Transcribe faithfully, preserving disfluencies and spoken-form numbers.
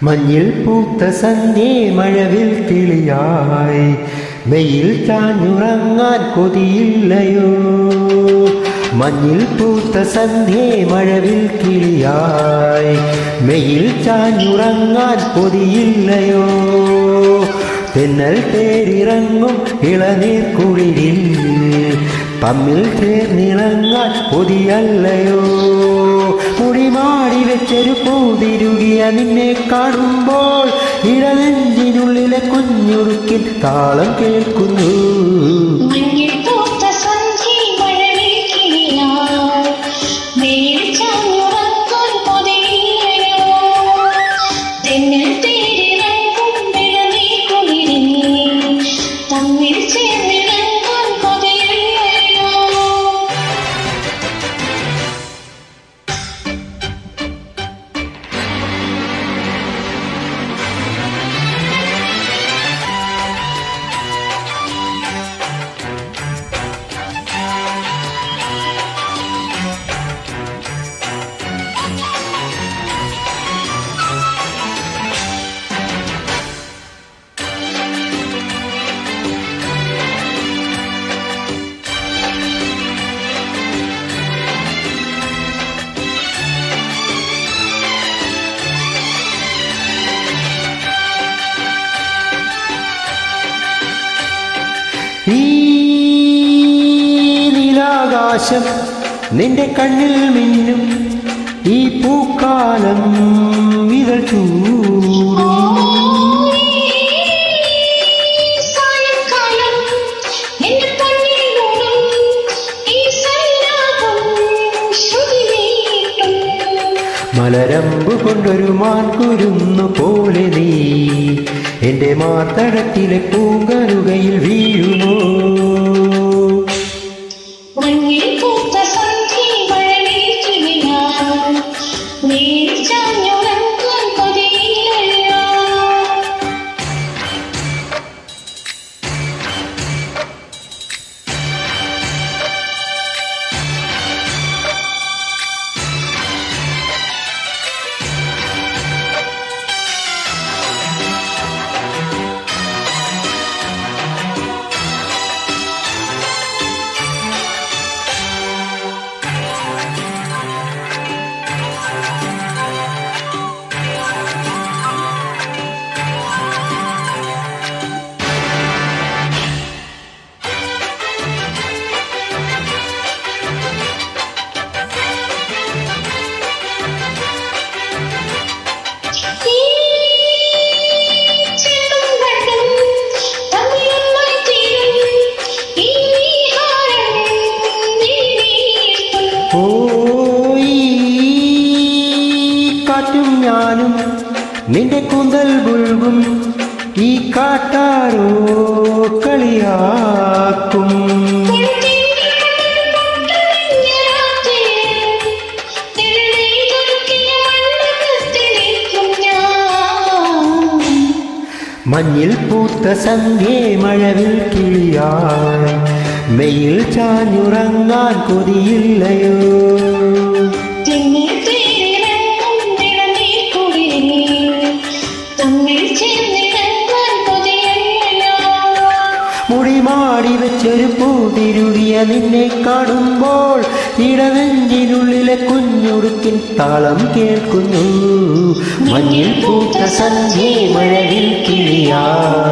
മഞ്ഞിൽ പൂത്ത സന്ധ്യേ മഴവിൽ കിളിയായി വെയിൽ ചാഞ്ഞുറങ്ങാൻ കൊതിയില്ലയോ. മഞ്ഞിൽ പൂത്ത സന്ധ്യേ മഴവിൽ കിളിയായി വെയിൽ ചാഞ്ഞുറങ്ങാൻ കൊതിയില്ലയോ. തെന്നൽ തേരിറങ്ങും ഇളനീർ കുളിരിൽ തമ്മിൽ ചേർന്നിണങ്ങാൻ കൊതിയല്ലയോ. മുടിമാടി വെച്ചൊരു പൂതിരുകിയ നിന്നെ കാണുമ്പോൾ ഇടനെഞ്ചിനുള്ളിലെ കുഞ്ഞുറുക്കിൻ താളം കേൾക്കുന്നു. ഈ നീലാകാശം നിന്റെ കണ്ണിൽ മിന്നും ഈ പൂക്കാലം ഇതൾ ചൂടും. മലരമ്പു കൊണ്ടൊരു മാൻകുരുന്നു പോലെ നീ എന്റെ മാർത്തടത്തിലെ പൂങ്കരുകയിൽ വീഴുമോ. കാറ്റും ഞാനും നിന്റെ കൂന്തൽ പുൽകും ഈ കാട്ടാരോ കളിയാക്കും. മഞ്ഞിൽ പൂത്ത സന്ധ്യേ മഴവിൽ കിളിയായി വെയിൽ ചാഞ്ഞുറങ്ങാൻ കൊതിയില്ലയോ. മുടിമാടി വെച്ചൊരു പൂതിരുകിയ നിന്നെ കാണുമ്പോൾ ഇടനെഞ്ചിനുള്ളിലെ കുഞ്ഞുടുക്കിൻ താളം കേൾക്കുന്നു. മഞ്ഞിൽ പൂത്ത സന്ധ്യേ മഴവിൽ കിളിയായി